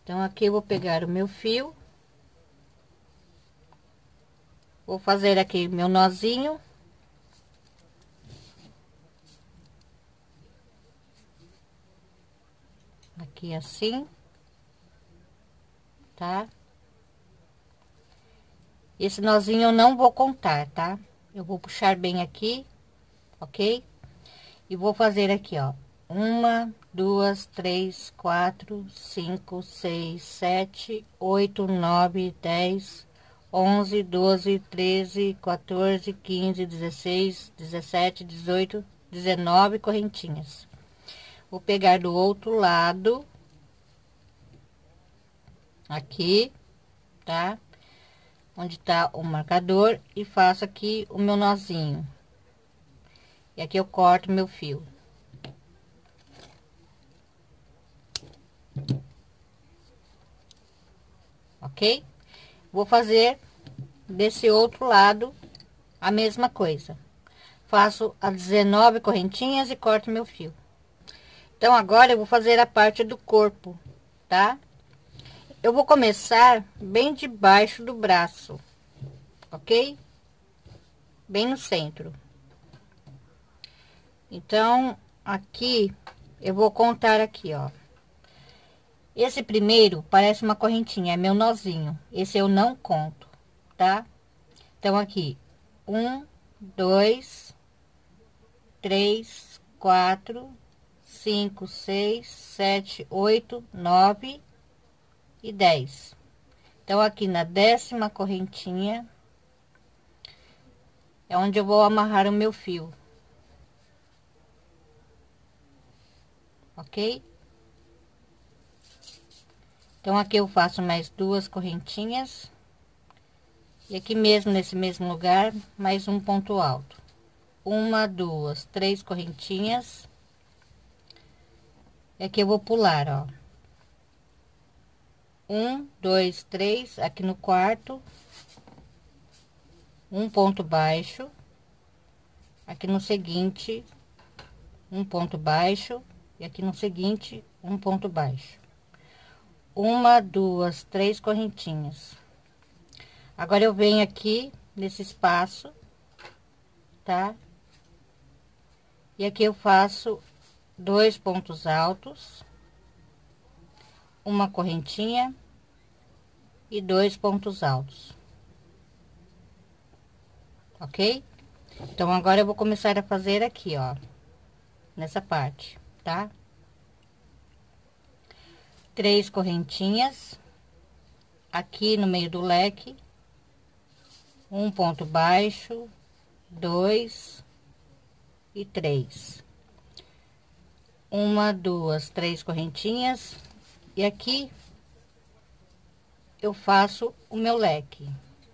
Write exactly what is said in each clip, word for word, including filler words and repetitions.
Então, aqui eu vou pegar o meu fio, vou fazer aqui meu nozinho. Aqui assim, tá? Esse nozinho eu não vou contar, tá? Eu vou puxar bem aqui, ok? E vou fazer aqui, ó. Uma, duas, três, quatro, cinco, seis, sete, oito, nove, dez, onze, doze, treze, quatorze, quinze, dezesseis, dezessete, dezoito, dezenove correntinhas. Vou pegar do outro lado, aqui, tá? Onde tá o marcador, e faço aqui o meu nozinho. E aqui eu corto meu fio. Ok? Vou fazer desse outro lado a mesma coisa. Faço as dezenove correntinhas e corto meu fio. Então, agora eu vou fazer a parte do corpo, tá? Eu vou começar bem debaixo do braço, ok? Bem no centro. Então, aqui, eu vou contar aqui, ó. Esse primeiro parece uma correntinha, é meu nozinho. Esse eu não conto, tá? Então, aqui, um, dois, três, quatro, cinco, seis, sete, oito, nove e dez. Então, aqui na décima correntinha é onde eu vou amarrar o meu fio, ok? Então, aqui eu faço mais duas correntinhas. E aqui mesmo, nesse mesmo lugar, mais um ponto alto. Uma, duas, três correntinhas. E aqui eu vou pular, ó. Um, dois, três, aqui no quarto. Um ponto baixo. Aqui no seguinte, um ponto baixo. E aqui no seguinte, um ponto baixo. Uma, duas, três correntinhas. Agora eu venho aqui nesse espaço, tá? E aqui eu faço dois pontos altos, uma correntinha e dois pontos altos, ok? Então, agora eu vou começar a fazer aqui, ó, nessa parte, tá? Três correntinhas aqui no meio do leque, um ponto baixo, dois e três. Uma, duas, três correntinhas, e aqui eu faço o meu leque.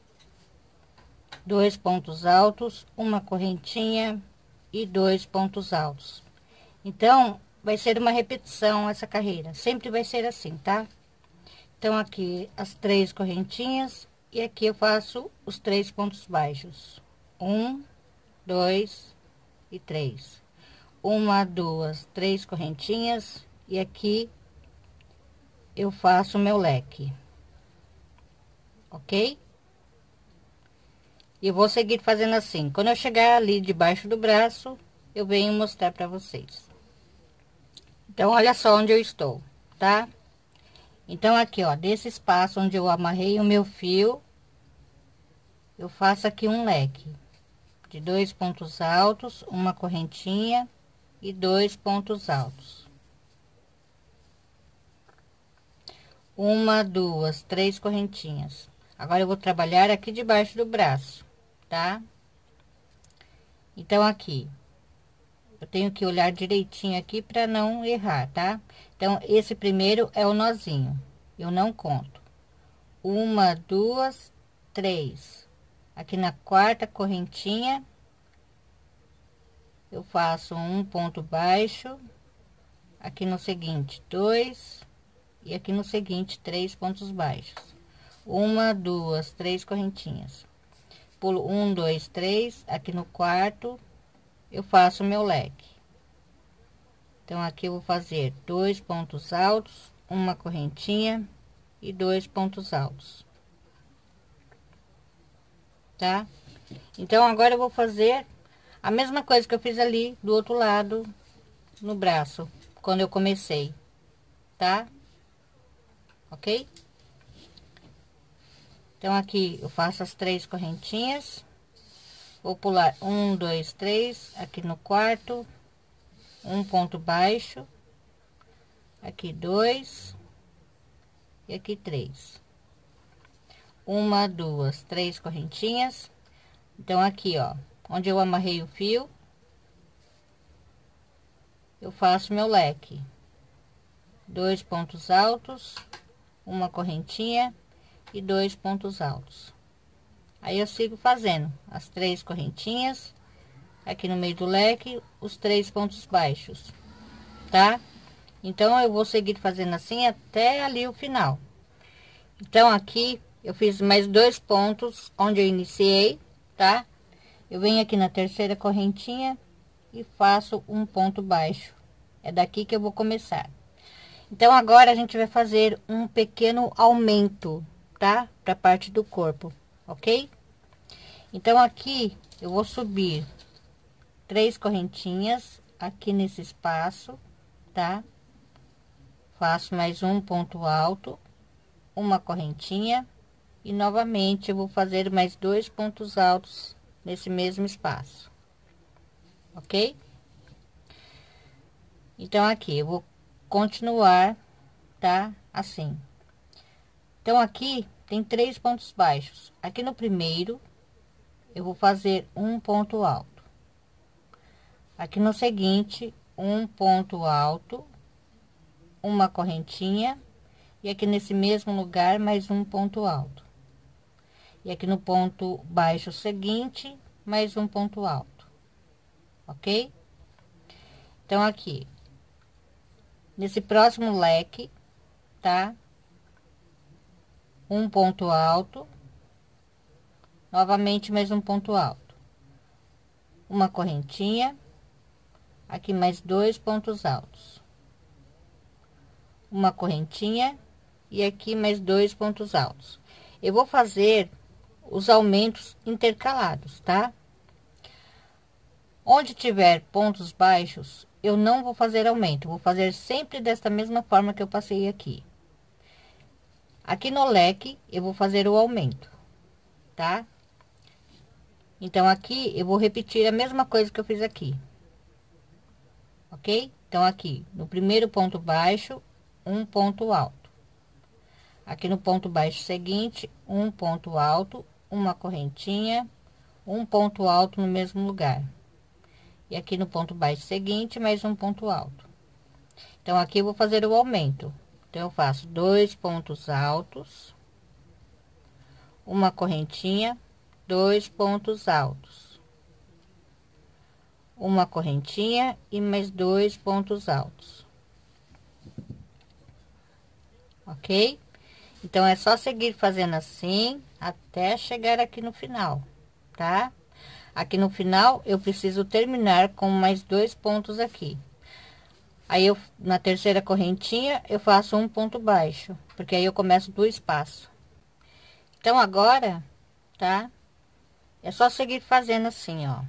Dois pontos altos, uma correntinha e dois pontos altos. Então, vai ser uma repetição essa carreira, sempre vai ser assim, tá? Então, aqui as três correntinhas e aqui eu faço os três pontos baixos. Um, dois e três. Uma, duas, três correntinhas e aqui eu faço o meu leque, ok? E eu vou seguir fazendo assim. Quando eu chegar ali debaixo do braço, eu venho mostrar para vocês. Então, olha só onde eu estou, tá? Então, aqui, ó, desse espaço onde eu amarrei o meu fio, eu faço aqui um leque de dois pontos altos, uma correntinha e dois pontos altos. Uma, duas, três correntinhas. Agora, eu vou trabalhar aqui debaixo do braço, tá? Então, aqui, eu tenho que olhar direitinho aqui para não errar, tá? Então, esse primeiro é o nozinho, eu não conto. Uma, duas, três. Aqui na quarta correntinha, eu faço um ponto baixo. Aqui no seguinte, dois. E aqui no seguinte, três pontos baixos. Uma, duas, três correntinhas. Pulo um, dois, três. Aqui no quarto, eu faço o meu leque. Então, aqui eu vou fazer dois pontos altos, uma correntinha e dois pontos altos, tá? Então agora eu vou fazer a mesma coisa que eu fiz ali do outro lado no braço, quando eu comecei, tá? Ok? Então aqui eu faço as três correntinhas, vou pular um, dois, três, aqui no quarto, um ponto baixo, aqui dois e aqui três, uma, duas, três correntinhas. Então aqui, ó, onde eu amarrei o fio, eu faço meu leque, dois pontos altos, uma correntinha e dois pontos altos. Aí eu sigo fazendo as três correntinhas aqui no meio do leque, os três pontos baixos, tá? Então eu vou seguir fazendo assim até ali o final. Então aqui eu fiz mais dois pontos onde eu iniciei, tá? Eu venho aqui na terceira correntinha e faço um ponto baixo. É daqui que eu vou começar. Então agora a gente vai fazer um pequeno aumento, tá? Para parte do corpo, ok? Então aqui eu vou subir três correntinhas aqui nesse espaço, tá? Faço mais um ponto alto, uma correntinha e novamente eu vou fazer mais dois pontos altos nesse mesmo espaço, ok? Então aqui eu vou continuar, tá? Assim. Então aqui tem três pontos baixos. Aqui no primeiro eu vou fazer um ponto alto. Aqui no seguinte, um ponto alto, uma correntinha e aqui nesse mesmo lugar mais um ponto alto. E aqui no ponto baixo seguinte, mais um ponto alto, ok? Então aqui, nesse próximo leque, tá? Um ponto alto, novamente mais um ponto alto, uma correntinha, aqui mais dois pontos altos, uma correntinha e aqui mais dois pontos altos. Eu vou fazer os aumentos intercalados, tá? Onde tiver pontos baixos, eu não vou fazer aumento, vou fazer sempre desta mesma forma que eu passei aqui. Aqui no leque, eu vou fazer o aumento, tá? Então, aqui, eu vou repetir a mesma coisa que eu fiz aqui. Ok? Então, aqui, no primeiro ponto baixo, um ponto alto. Aqui no ponto baixo seguinte, um ponto alto, uma correntinha, um ponto alto no mesmo lugar. E aqui no ponto baixo seguinte, mais um ponto alto. Então, aqui eu vou fazer o aumento. Então, eu faço dois pontos altos, uma correntinha, dois pontos altos, uma correntinha e mais dois pontos altos. Ok? Então, é só seguir fazendo assim até chegar aqui no final, tá? Aqui no final, eu preciso terminar com mais dois pontos aqui. Aí, eu, na terceira correntinha, eu faço um ponto baixo, porque aí eu começo do espaço. Então, agora, tá? É só seguir fazendo assim, ó.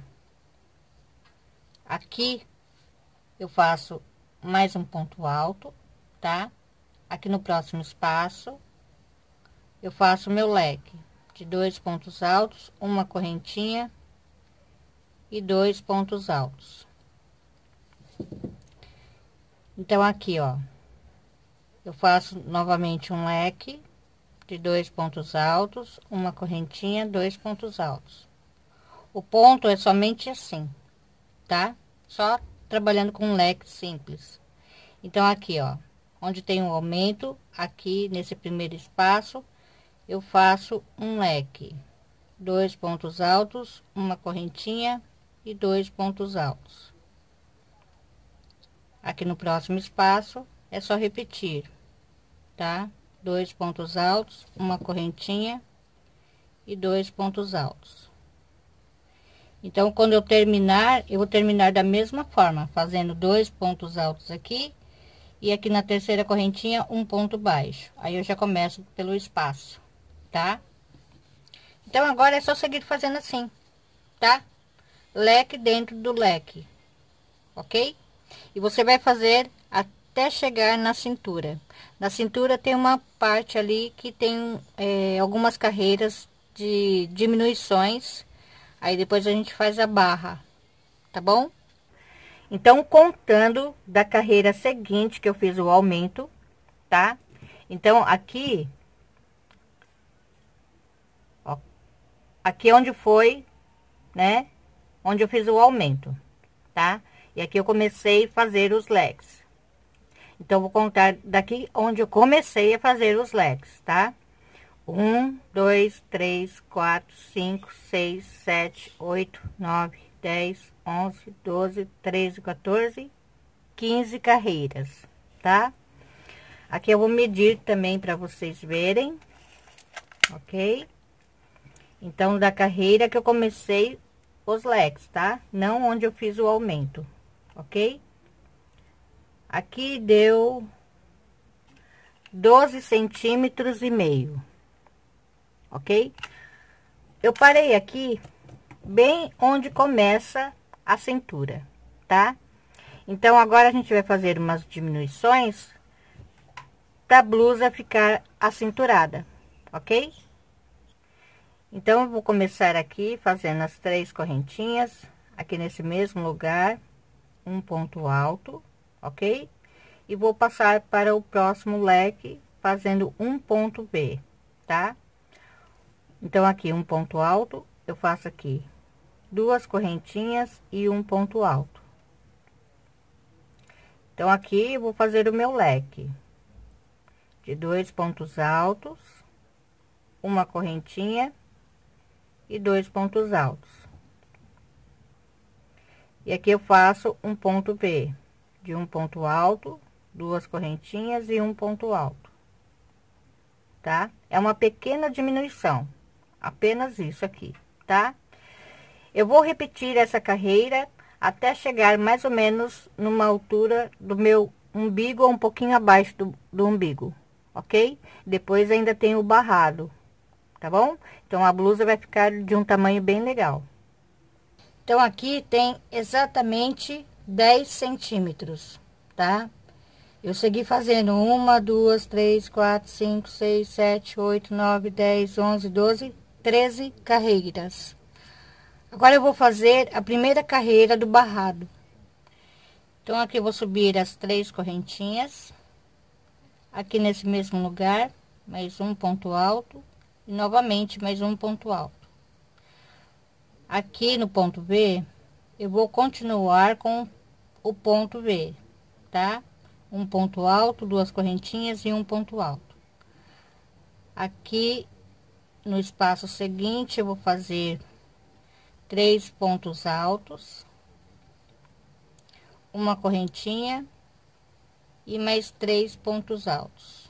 Aqui, eu faço mais um ponto alto, tá? Aqui no próximo espaço, eu faço meu leque de dois pontos altos, uma correntinha e dois pontos altos. Então, aqui, ó, eu faço novamente um leque de dois pontos altos, uma correntinha, dois pontos altos. O ponto é somente assim, tá? Só trabalhando com um leque simples. Então, aqui, ó, onde tem um aumento, aqui nesse primeiro espaço, eu faço um leque, dois pontos altos, uma correntinha e dois pontos altos. Aqui no próximo espaço, é só repetir, tá? Dois pontos altos, uma correntinha e dois pontos altos. Então, quando eu terminar, eu vou terminar da mesma forma, fazendo dois pontos altos aqui E aqui na terceira correntinha, um ponto baixo. Aí eu já começo pelo espaço, tá? Então, agora é só seguir fazendo assim, tá? Leque dentro do leque, ok? E você vai fazer até chegar na cintura. Na cintura tem uma parte ali que tem é, algumas carreiras de diminuições. Aí depois a gente faz a barra, tá bom? Então, contando da carreira seguinte que eu fiz o aumento, tá? Então, aqui, ó, aqui é onde foi, né? Onde eu fiz o aumento, tá? E aqui eu comecei a fazer os leques. Então, vou contar daqui onde eu comecei a fazer os leques, tá? Um, dois, três, quatro, cinco, seis, sete, oito, nove, dez, onze, doze, treze, quatorze, quinze carreiras, tá? Aqui eu vou medir também para vocês verem, ok? Então, da carreira que eu comecei os leques, tá? Não onde eu fiz o aumento, ok? Aqui deu doze centímetros e meio, ok? Eu parei aqui bem onde começa a cintura, tá? Então, agora a gente vai fazer umas diminuições pra blusa ficar acinturada, ok? Então, eu vou começar aqui fazendo as três correntinhas, aqui nesse mesmo lugar, um ponto alto, ok? E vou passar para o próximo leque fazendo um ponto B, tá? Então, aqui um ponto alto, eu faço aqui duas correntinhas e um ponto alto. Então, aqui eu vou fazer o meu leque de dois pontos altos, uma correntinha e dois pontos altos. E aqui eu faço um ponto B de um ponto alto, duas correntinhas e um ponto alto, tá? É uma pequena diminuição, apenas isso aqui, tá? Eu vou repetir essa carreira até chegar mais ou menos numa altura do meu umbigo ou um pouquinho abaixo do, do umbigo, ok? Depois ainda tem o barrado, tá bom? Então, a blusa vai ficar de um tamanho bem legal. Então, aqui tem exatamente dez centímetros, tá? Eu segui fazendo uma, duas, três, quatro, cinco, seis, sete, oito, nove, dez, onze, doze, treze carreiras. Agora eu vou fazer a primeira carreira do barrado. Então, aqui eu vou subir as três correntinhas, aqui nesse mesmo lugar, mais um ponto alto, e novamente mais um ponto alto. Aqui no ponto B, eu vou continuar com o ponto B, tá? Um ponto alto, duas correntinhas e um ponto alto. Aqui no espaço seguinte, eu vou fazer três pontos altos, uma correntinha e mais três pontos altos,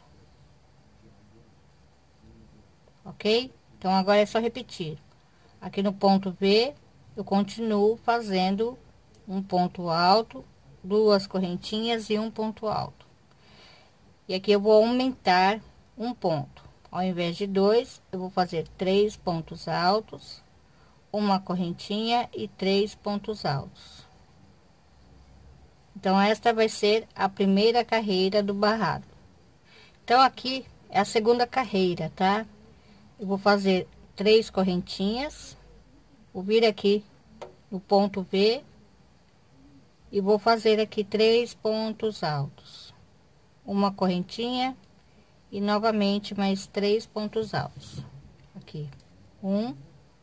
ok? Então, agora é só repetir. Aqui no ponto B, eu continuo fazendo um ponto alto, duas correntinhas e um ponto alto. E aqui eu vou aumentar um ponto. Ao invés de dois, eu vou fazer três pontos altos, uma correntinha e três pontos altos. Então, esta vai ser a primeira carreira do barrado. Então, aqui é a segunda carreira, tá? Eu vou fazer três correntinhas, vou vir aqui no ponto B e vou fazer aqui três pontos altos, uma correntinha e novamente mais três pontos altos. Aqui, um,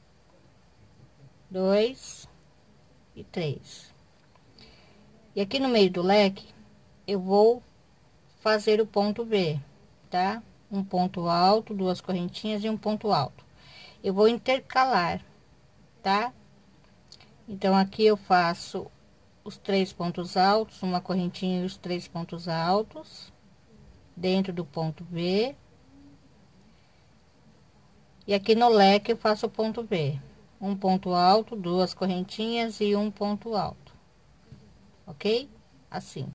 dois e três. E aqui no meio do leque, eu vou fazer o ponto B, tá? Um ponto alto, duas correntinhas e um ponto alto. Eu vou intercalar, tá? Então, aqui eu faço os três pontos altos, uma correntinha e os três pontos altos, dentro do ponto B. E aqui no leque eu faço o ponto B. Um ponto alto, duas correntinhas e um ponto alto. Ok? Assim.